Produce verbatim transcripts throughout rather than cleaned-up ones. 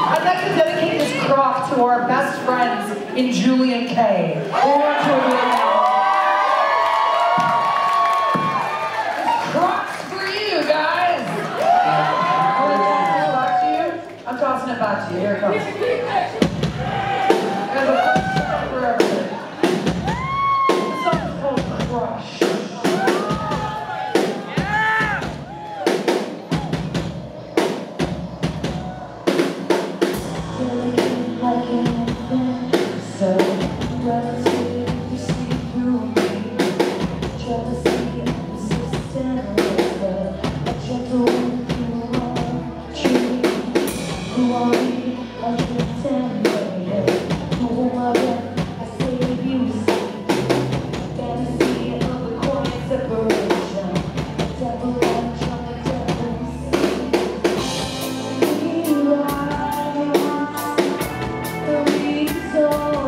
I'd like to dedicate this crock to our best friends in Julian K. Or to a This crock's for you, guys. I'm gonna toss this back to you. I'm tossing it back to you. Here it comes. There's a crock for everybody. This song is called Crush. So, let's see if you see through me. Jealousy and resistance, a gentle wind through our tree. Who are we? I pretend, who am I? I save you, see. Fantasy of the quiet separation. Devil on the devil see. We rise, the reason.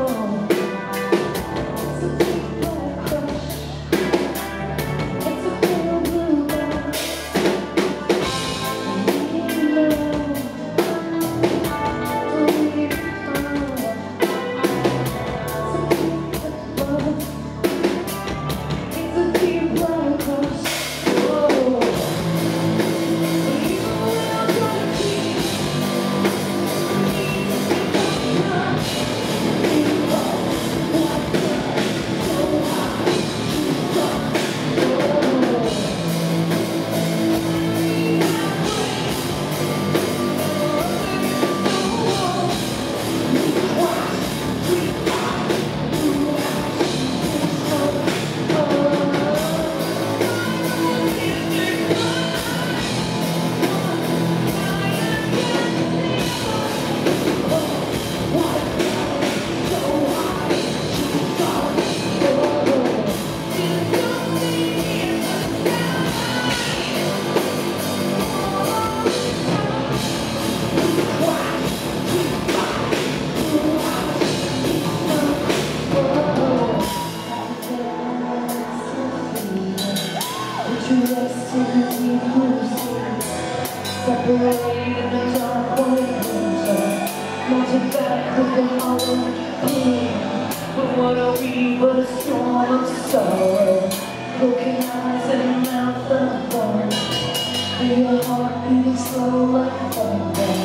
Separated in the dark windows, melted back with the hollow pain. But what are we but a storm of sorrow? Broken eyes and a mouth of bone, and your heart beating slow like thunder.